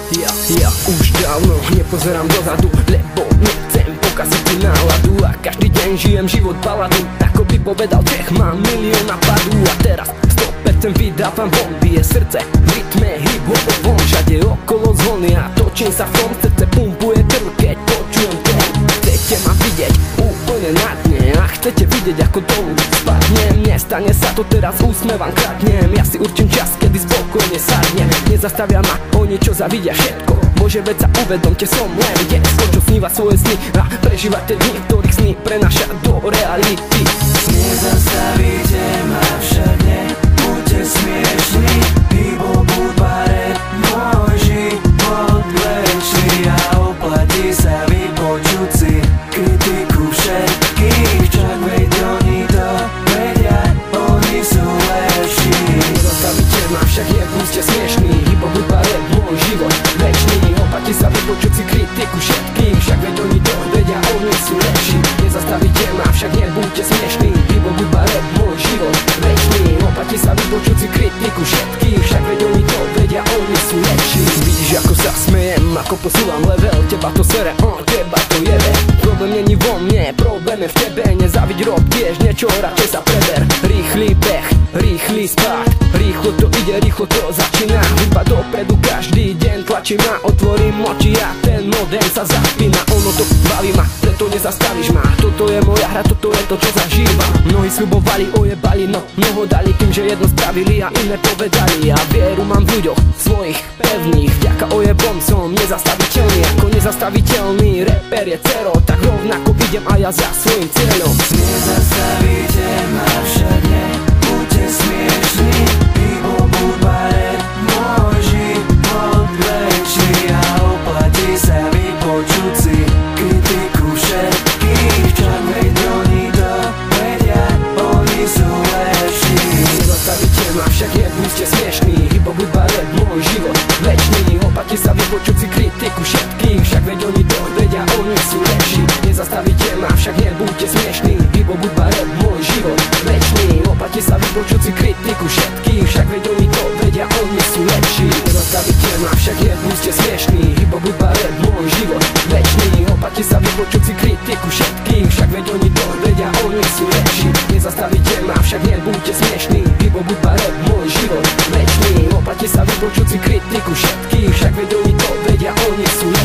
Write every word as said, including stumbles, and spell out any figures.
Ja, ja už dávno nepozerám dozadu, lebo nechcem pokaziť si náladu. A každý deň žijem život baladu, ako by povedal Čech, mám milión napadu. A teraz sto percent vydávam bomby, je srdce v rytme hip-hopovom. Všade okolo zvony a točím sa v tom, srdce pumpuje krv, keď počujem ten. Chcete ma vidieť úplne na dne a chcete vidieť ako dolu spadnem. Nestane sa to teraz, úsmevam kradnem. Ja si určím čas, kedy spokojne sadnem. Nezastavia ma oni, čo zavidia všetko. Bože, veď sa uvedomte, som len detsko, čo sníva svoje sny a prežíva tie dni, ktorých sny prenáša do reality. Nezastavíte ma všade, buďte smiešní, hip-hop bare, môj život večný. A oplatí sa vypočuť si kritiku všetkých, čak veď oni to vedia, oni sú lepší. Nezastavíte ma však, je buďte smiešní, hip-hop bare, môj život večný. Oplatí sa vypočuť si kritiku všetkých, však veď oni to vedia, oni sú lepší. Nezastavíte ma však, nebuďte smiešní, hip-hop bare, môj život večný. Oplatí sa vypočuť si kritiku všetkých, však veď oni to vedia, oni sú lepší. Vidíš, ako sa smejem, ako posúvam level, teba to sere, on, teba to jebe. Problém není vo mne, problém je v tebe, nezáviď, rob tiež niečo, radšej sa preber. Rýchly beh, rýchly spát, rýchlo to ide, rýchlo to začína. Hudba dopredu každý deň tlačí ma, otvorím oči a ten modem sa zapína. Ono to baví ma, preto nezastavíš ma, toto je moja hra, toto je to, čo zažívam. Mnohí sľubovali, ojebali, no mnoho dali tým, že jedno spravili a iné povedali. A vieru mám v ľuďoch svojich pevných, vďaka ojebom som nezastaviteľný. Ako nezastaviteľný reper je cero, tak rovnako idem a ja za svojim cieľom. Nezastavíte ma všade, buďte smiešní, hip-hop bare, môj život večný. A oplatí sa vypočuť si kritiku všetkých, čak veď oni to vedia, oni sú lepší. Nezastavíte ma však, je buďte smiešní, hip-hop bare, môj život večný. Oplatí sa vypočuť si kritiku všetkých, však veď oni to vedia, oni sú lepší. Nezastavíte ma však, nebuďte smiešní, hip-hop bare, môj život večný. Oplatí sa vypočuť si kritiku všetkých, však veď oni to vedia, oni sú lepší. Nezastavíte ma však, nebuďte smiešní, hip-hop bare, môj život večný. Oplatí sa vypočuť si kritiku všetkých, však veď oni to vedia, oni sú lepší. Nezastavíte ma však, nebuďte smiešní, hip-hop bare, môj život večný. Oplatí sa vypočuť si kritiku všetkých, však veď oni to vedia, oni sú lepší.